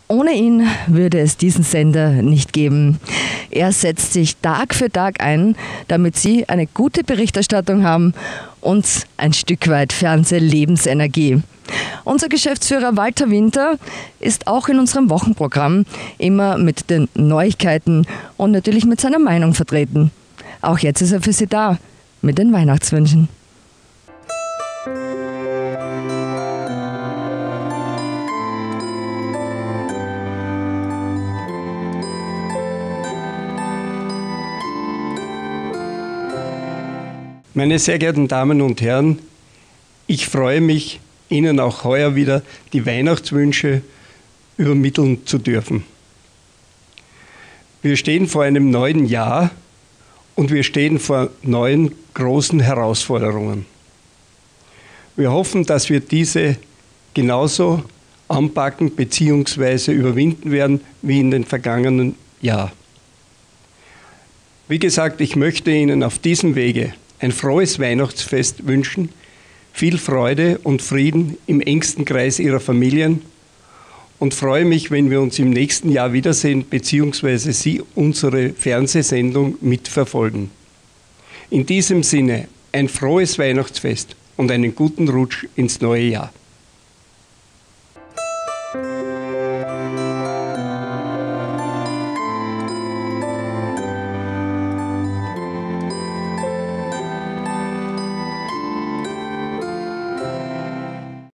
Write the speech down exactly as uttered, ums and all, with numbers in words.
Ohne ihn würde es diesen Sender nicht geben. Er setzt sich Tag für Tag ein, damit Sie eine gute Berichterstattung haben und ein Stück weit Fernseh-Lebensenergie. Unser Geschäftsführer Walter Winter ist auch in unserem Wochenprogramm immer mit den Neuigkeiten und natürlich mit seiner Meinung vertreten. Auch jetzt ist er für Sie da mit den Weihnachtswünschen. Meine sehr geehrten Damen und Herren, ich freue mich, Ihnen auch heuer wieder die Weihnachtswünsche übermitteln zu dürfen. Wir stehen vor einem neuen Jahr und wir stehen vor neuen großen Herausforderungen. Wir hoffen, dass wir diese genauso anpacken bzw. überwinden werden wie in den vergangenen Jahren. Wie gesagt, ich möchte Ihnen auf diesem Wege ein frohes Weihnachtsfest wünschen, viel Freude und Frieden im engsten Kreis Ihrer Familien und freue mich, wenn wir uns im nächsten Jahr wiedersehen bzw. Sie unsere Fernsehsendung mitverfolgen. In diesem Sinne ein frohes Weihnachtsfest und einen guten Rutsch ins neue Jahr.